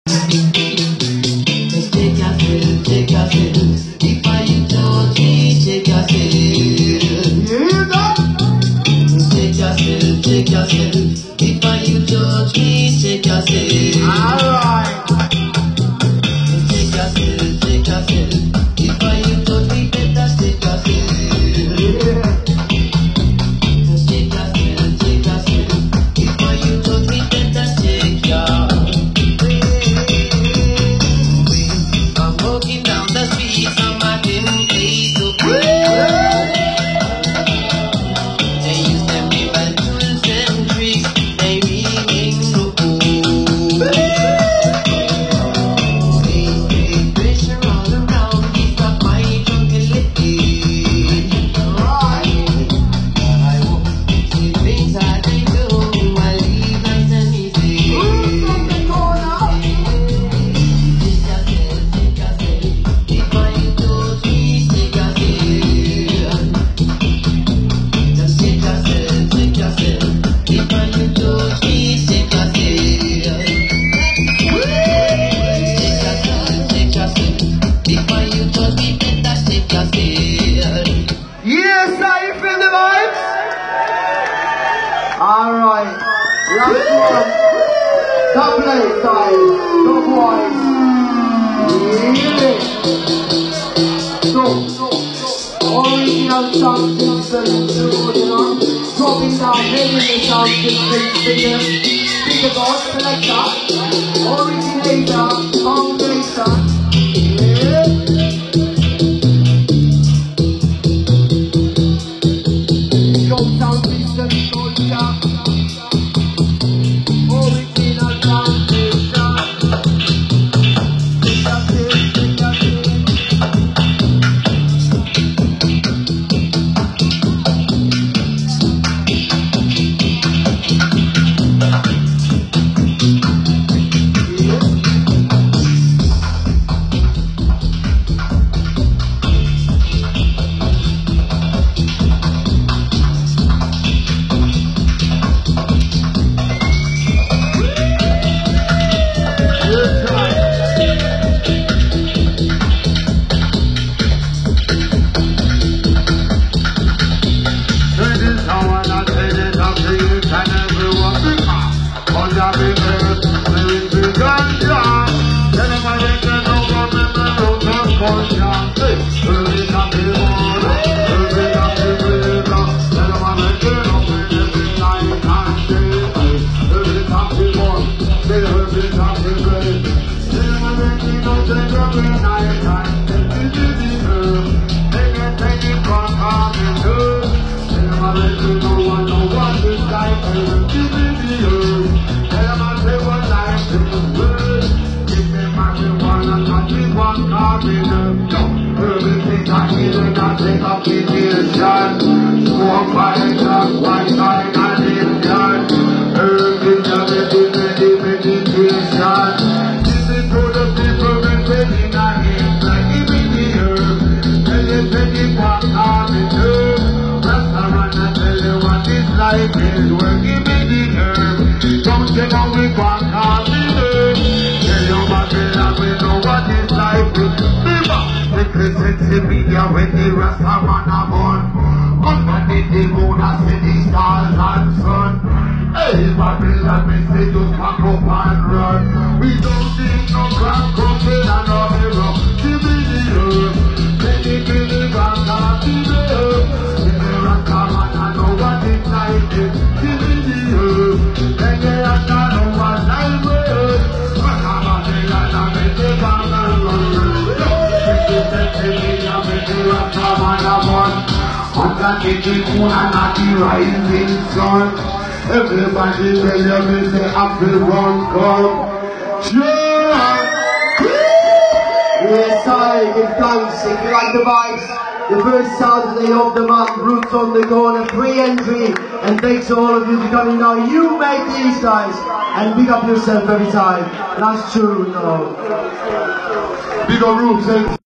Alright, last one. Top left side, no boys. Yeah. So, original sound system, dropping down heavy sound system, think about selector, originator, foundation. Yeah. Sound system, soldier. Original foundation. Life is working with the herb. Don't you know we walk on the earth? Tell your mother we know what this life is. Little sexy media when the rest are on a bun. Underneath the moon I see the stars and sun. Hey, Babylon, me say just pack up and run. We don't need no crack, coffee and no hero. Give me the herb. Let it be the back of the herb. Give me a common and know what it's like. Give me the herb. Let me a know what life is. What am I saying? I'm in the back and run. Underneath the moon and at the rising sun. Everybody tell you me say apple run come. Sure. Yes, I give thanks if you like the vibes. The first Saturday of the month, Roots on the Corner, free entry. And thanks to all of you for coming now. You make these guys. And big up yourself every time. Nice tune, though. Big up Roots.